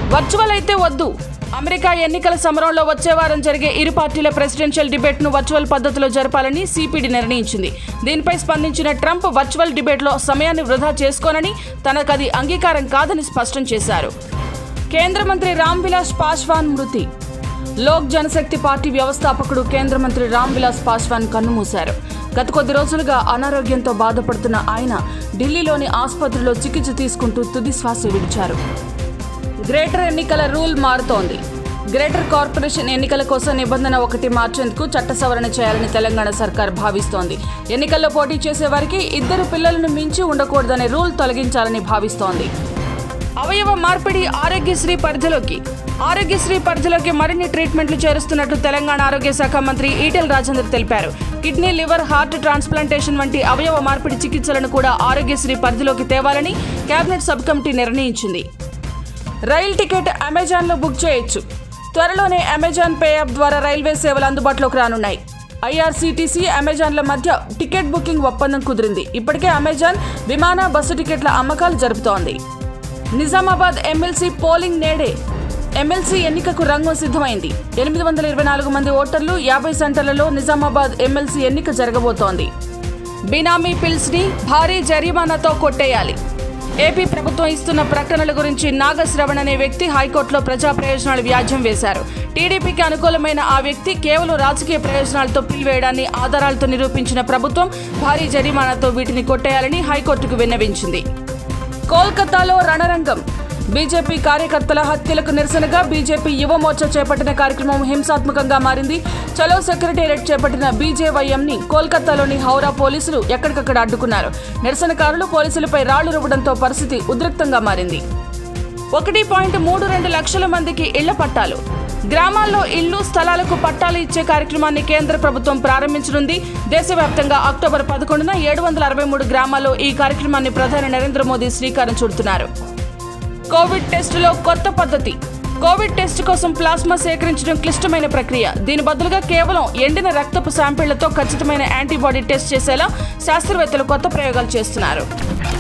Virtual అయితే వద్దు. America ఎన్నికల సమరంలో వచ్చే వారం జరిగే ఇరు పార్టీల ప్రెసిడెన్షియల్ డిబేట్ను వర్చువల్ పద్ధతిలో జరపాలని సిపిడి నిర్ణయించింది. దీనిపై స్పందించిన ట్రంప్ వర్చువల్ డిబేట్లో సమయాన్ని వృధా చేసుకోనని, తనకది అంగీకారం కాదని స్పష్టం చేశారు. కేంద్ర మంత్రి రామ్ విలాస్ పాస్వాన్ మృతి. లోక్ జనశక్తి పార్టీ వ్యవస్థాపకుడు కేంద్ర మంత్రి రామ్ విలాస్ పాస్వాన్ కన్నుమూశారు. గత కొద్ది రోజులుగా అనారోగ్యంతో బాధపడుతున్న ఆయన ఢిల్లీలోని ఆసుపత్రిలో చికిత్స తీసుకుంటూ తుది శ్వాస విడిచారు. గ్రేటర్ ఎన్నికల రూల్ మారుతోంది. గ్రేటర్ కార్పొరేషన్ ఎన్నికల కోసం నిబంధన 1 మార్చేందుకు చట్ట సవరణ చేయాలని తెలంగాణ సర్కార్ భావిస్తోంది. ఎన్నికల్లో పోటీ చేసే వారికి 2 పిల్లలను మించి ఉండకూడదనే రూల్ తొలగించాలని భావిస్తోంది. అవయవ మార్పిడి ఆరోగ్యశ్రీ పరిధిలోకి. ఆరోగ్యశ్రీ పరిధిలోకి మరిన్ని ట్రీట్మెంట్లు చేరుస్తున్నట్లు తెలంగాణ ఆరోగ్య శాఖ మంత్రి ఈటెల రాజేందర్ తెలిపారు. కిడ్నీ, లివర్, హార్ట్ ట్రాన్స్ప్లాంటేషన్ వంటి అవయవ మార్పిడి చికిత్సలను కూడా ఆరోగ్యశ్రీ పరిధిలోకి తేవాలని కేబినెట్ సబ్ కమిటీ నిర్ణయించింది. రైల్ టికెట్ అమెజాన్లో బుక్ చేయొచ్చు. త్వరలోనే అమెజాన్ పే యాప్ ద్వారా రైల్వే సేవలు అందుబాటులోకి రానున్నాయి. ఐఆర్సీటీసీ, అమెజాన్ల మధ్య టికెట్ బుకింగ్ ఒప్పందం కుదిరింది. ఇప్పటికే అమెజాన్ విమాన, బస్సు టికెట్ల అమ్మకాలు జరుపుతోంది. నిజామాబాద్ ఎమ్మెల్సీ పోలింగ్ నేడే. ఎమ్మెల్సీ ఎన్నికకు రంగం సిద్ధమైంది. 824 మంది ఓటర్లు, 50 సెంటర్లలో నిజామాబాద్ ఎమ్మెల్సీ ఎన్నిక జరగబోతోంది. బినామీ పిల్స్ని భారీ జరిమానాతో కొట్టేయాలి. ఏపీ ప్రభుత్వం ఇస్తున్న ప్రకటనల గురించి నాగశ్రవణ్ అనే వ్యక్తి హైకోర్టులో ప్రజా ప్రయోజనాల వ్యాజ్యం వేశారు. టీడీపీకి అనుకూలమైన ఆ వ్యక్తి కేవలం రాజకీయ ప్రయోజనాలతో పిలివేయడాన్ని ఆధారాలతో నిరూపించిన ప్రభుత్వం భారీ జరిమానాతో వీటిని కొట్టేయాలని హైకోర్టుకు విన్నవించింది. కోల్కతాలో రణరంగం. బీజేపీ కార్యకర్తల హత్యలకు నిరసనగా బీజేపీ యువమోర్చా చేపట్టిన కార్యక్రమం హింసాత్మకంగా మారింది. చలో సెక్రటేరియట్ చేపట్టిన బీజేవైఎంని కోల్కతాలోని హౌరా పోలీసులు ఎక్కడికక్కడ అడ్డుకున్నారు. నిరసనకారులు పోలీసులపై రాళ్లు రువ్వడంతో పరిస్థితి ఉద్రిక్తంగా మారింది. 1.32 లక్షల మందికి ఇళ్ల పట్టాలు. గ్రామాల్లో ఇళ్లు, స్థలాలకు పట్టాలు ఇచ్చే కార్యక్రమాన్ని కేంద్ర ప్రభుత్వం ప్రారంభించనుంది. దేశవ్యాప్తంగా అక్టోబర్ 11న 763 గ్రామాల్లో ఈ కార్యక్రమాన్ని ప్రధాని నరేంద్ర మోదీ శ్రీకారం చుడుతున్నారు. కోవిడ్ టెస్టులో కొత్త పద్ధతి. కోవిడ్ టెస్ట్ కోసం ప్లాస్మా సేకరించడం క్లిష్టమైన ప్రక్రియ. దీని బదులుగా కేవలం ఎండిన రక్తపు శాంపిళ్లతో ఖచ్చితమైన యాంటీబాడీ టెస్ట్ చేసేలా శాస్త్రవేత్తలు కొత్త ప్రయోగాలు చేస్తున్నారు.